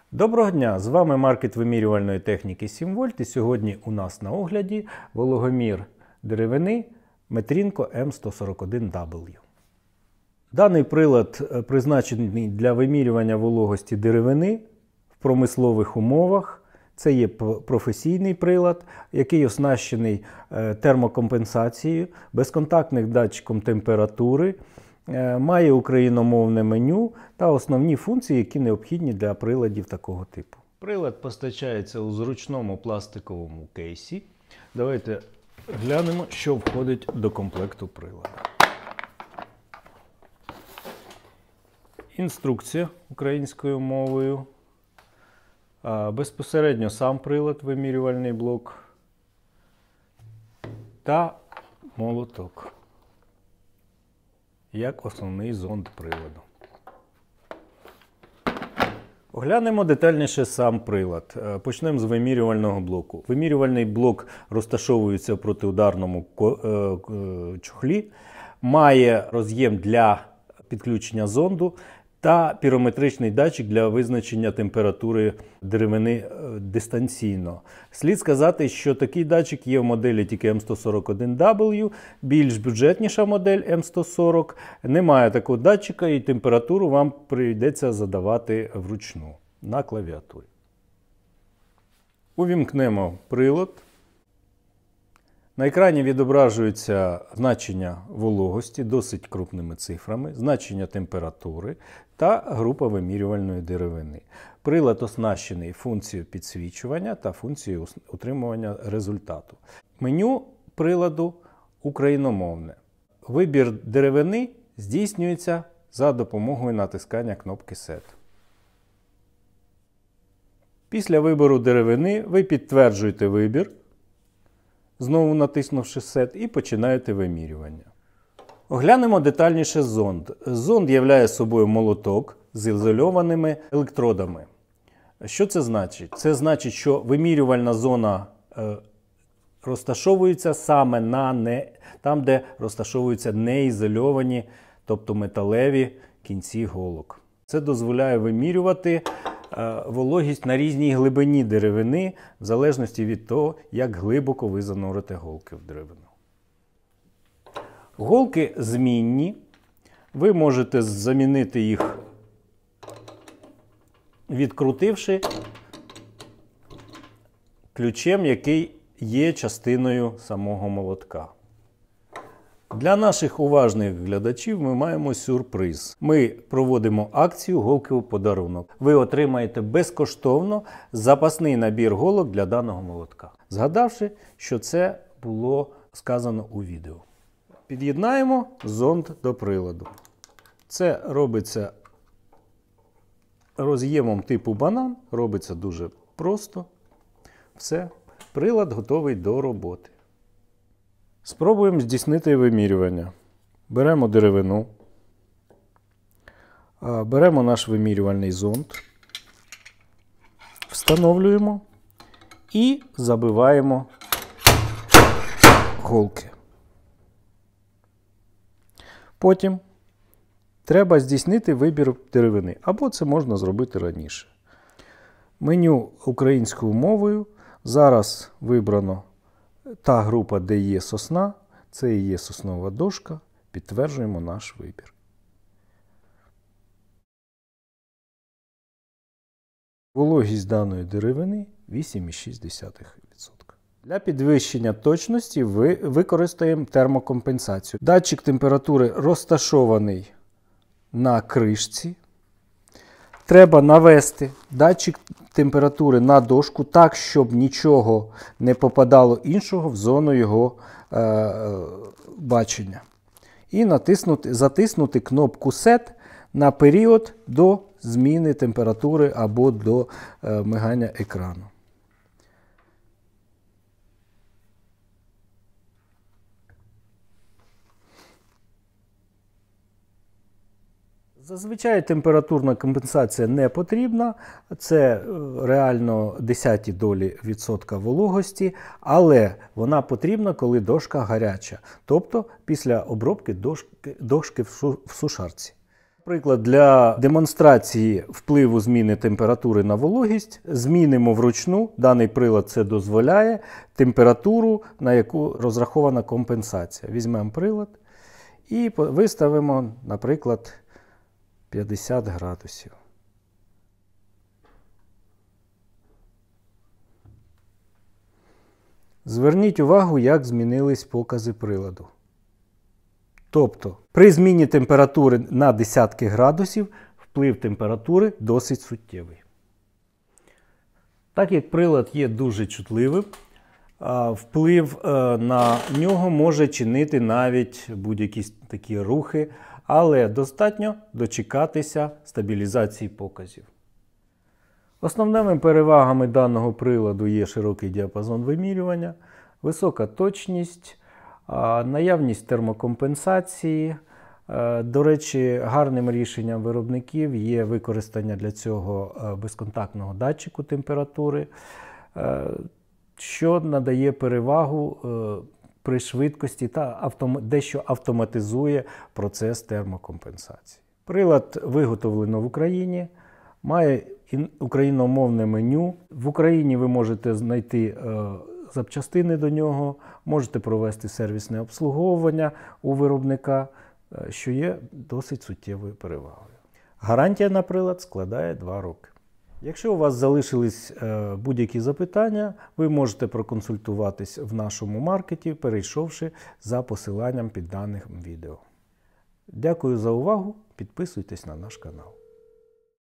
Доброго дня! З вами маркет вимірювальної техніки 7 вольт і сьогодні у нас на огляді вологомір деревини Метрінко М141W. Даний прилад призначений для вимірювання вологості деревини в промислових умовах. Це є професійний прилад, який оснащений термокомпенсацією, безконтактним датчиком температури, має україномовне меню та основні функції, які необхідні для приладів такого типу. Прилад постачається у зручному пластиковому кейсі. Давайте глянемо, що входить до комплекту приладу. Інструкція українською мовою. Безпосередньо сам прилад, вимірювальний блок та молоток як основний зонд приладу. Оглянемо детальніше сам прилад. Почнемо з вимірювального блоку. Вимірювальний блок розташовується в протиударному чохлі, має роз'єм для підключення зонду та пірометричний датчик для визначення температури деревини дистанційно. Слід сказати, що такий датчик є в моделі тільки М141W, більш бюджетніша модель М140 не має такого датчика і температуру вам прийдеться задавати вручну на клавіатурі. Увімкнемо прилад. На екрані відображуються значення вологості досить крупними цифрами, значення температури та група вимірювальної деревини. Прилад оснащений функцією підсвічування та функцією утримування результату. Меню приладу україномовне. Вибір деревини здійснюється за допомогою натискання кнопки SET. Після вибору деревини ви підтверджуєте вибір, знову натиснувши SET, і починаєте вимірювання. Оглянемо детальніше зонд. Зонд являє собою молоток з ізольованими електродами. Що це значить? Це значить, що вимірювальна зона розташовується саме там, де розташовуються неізольовані, тобто металеві кінці голок. Це дозволяє вимірювати вологість на різній глибині деревини, в залежності від того, як глибоко ви занурите голки в деревину. Голки змінні. Ви можете замінити їх, відкрутивши ключем, який є частиною самого молотка. Для наших уважних глядачів ми маємо сюрприз. Ми проводимо акцію «Голки у подарунок». Ви отримаєте безкоштовно запасний набір голок для даного молотка, згадавши, що це було сказано у відео. Під'єднаємо зонд до приладу. Це робиться роз'ємом типу банан, робиться дуже просто. Все, прилад готовий до роботи. Спробуємо здійснити вимірювання. Беремо деревину, беремо наш вимірювальний зонд, встановлюємо і забиваємо голки. Потім треба здійснити вибір деревини, або це можна зробити раніше. Меню українською мовою. Зараз вибрано та група, де є сосна, це і є соснова дошка. Підтверджуємо наш вибір. Вологість даної деревини 8,6%. Для підвищення точності використаємо термокомпенсацію. Датчик температури розташований на кришці. Треба навести датчик температури на дошку так, щоб нічого не попадало іншого в зону його бачення. І затиснути кнопку SET на період до зміни температури або до мигання екрану. Зазвичай температурна компенсація не потрібна, це реально 10 долі відсотка вологості, але вона потрібна, коли дошка гаряча, тобто після обробки дошки в сушарці. Наприклад, для демонстрації впливу зміни температури на вологість змінимо вручну, даний прилад це дозволяє, температуру, на яку розрахована компенсація. Візьмемо прилад і виставимо, наприклад, 50 градусів. Зверніть увагу, як змінились покази приладу. Тобто, при зміні температури на десятки градусів вплив температури досить суттєвий. Так як прилад є дуже чутливим, вплив на нього може чинити навіть будь-які такі рухи, але достатньо дочекатися стабілізації показів. Основними перевагами даного приладу є широкий діапазон вимірювання, висока точність, наявність термокомпенсації. До речі, гарним рішенням виробників є використання для цього безконтактного датчику температури, що надає перевагу при швидкості та дещо автоматизує процес термокомпенсації. Прилад виготовлено в Україні, має україномовне меню. В Україні ви можете знайти запчастини до нього, можете провести сервісне обслуговування у виробника, що є досить суттєвою перевагою. Гарантія на прилад складає 2 роки. Якщо у вас залишились будь-які запитання, ви можете проконсультуватись в нашому маркеті, перейшовши за посиланням під даним відео. Дякую за увагу, підписуйтесь на наш канал.